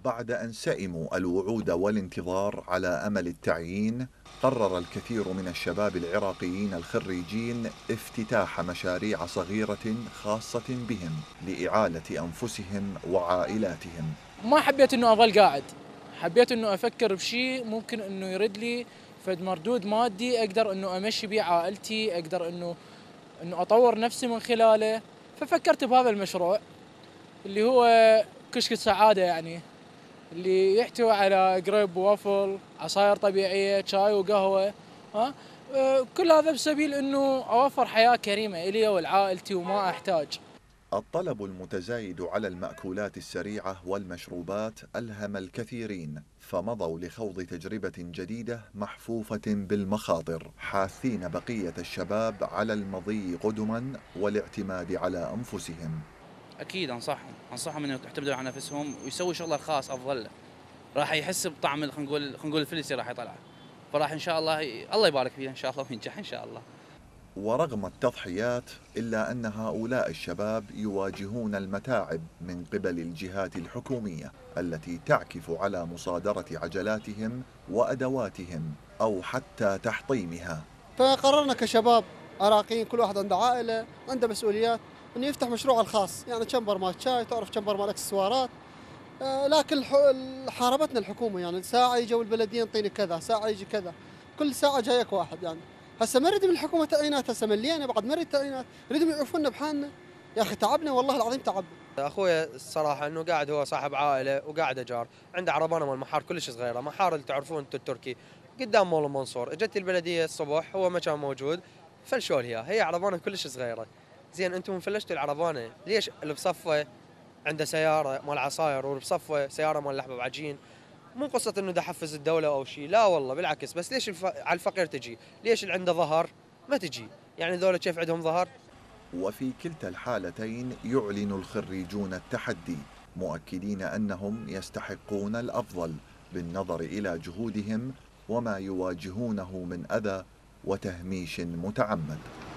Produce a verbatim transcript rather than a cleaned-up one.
بعد أن سئموا الوعود والانتظار على أمل التعيين، قرر الكثير من الشباب العراقيين الخريجين افتتاح مشاريع صغيرة خاصة بهم لإعالة أنفسهم وعائلاتهم. ما حبيت أنه أظل قاعد، حبيت أنه أفكر بشيء ممكن أنه يرد لي فد مردود مادي أقدر أنه أمشي بيه عائلتي، أقدر أنه أنه أطور نفسي من خلاله. ففكرت بهذا المشروع اللي هو كشك السعادة، يعني اللي يحتوي على قريب ووافل، عصاير طبيعية، شاي وقهوة، ها أه كل هذا بسبيل أنه أوفر حياة كريمة إلي ولعائلتي وما أحتاج. الطلب المتزايد على المأكولات السريعة والمشروبات ألهم الكثيرين، فمضوا لخوض تجربة جديدة محفوفة بالمخاطر، حاثين بقية الشباب على المضي قدما والاعتماد على أنفسهم. اكيد انصحهم انصحهم انه يعتمدوا على نفسهم ويسوي شغله الخاص افضل له. راح يحس بطعم خلينا نقول خلينا نقول الفلس اللي راح يطلعه، فراح ان شاء الله الله يبارك فيه ان شاء الله وينجح ان شاء الله. ورغم التضحيات إلا أن هؤلاء الشباب يواجهون المتاعب من قبل الجهات الحكومية التي تعكف على مصادرة عجلاتهم وأدواتهم أو حتى تحطيمها. فقررنا كشباب عراقيين، كل واحد عنده عائلة عنده مسؤوليات، انه يفتح مشروعه الخاص، يعني شمبر مال شاي، تعرف شمبر مال اكسسوارات. آه لكن حاربتنا الحكومة، يعني ساعة يجوا البلدية ينطيني كذا، ساعة يجي كذا، كل ساعة جايك واحد. يعني هسه ما نريد من الحكومة تعيينات، هسه مليانة بعد ما نريد تعيينات، نريدهم يعرفونا بحالنا. يا اخي تعبنا والله العظيم تعبنا. اخويا الصراحه انه قاعد هو صاحب عائله وقاعد اجار، عنده عربانه مال محار كلش صغيره، محار اللي تعرفون انتم التركي قدام مول المنصور. اجت البلديه الصبح هو ما كان موجود، فلشوا لها، هي عربانه كلش صغيره. زين انتم فلشتوا العربانه، ليش اللي بصفه عنده سياره مال عصاير واللي بصفه سياره مال لحمه بعجين؟ مو قصه انه ده حفز الدوله او شيء، لا والله بالعكس، بس ليش الف... على الفقير تجي؟ ليش اللي عنده ظهر ما تجي؟ يعني ذولا كيف عندهم ظهر؟ وفي كلتا الحالتين يعلن الخريجون التحدي، مؤكدين أنهم يستحقون الأفضل بالنظر إلى جهودهم وما يواجهونه من أذى وتهميش متعمد.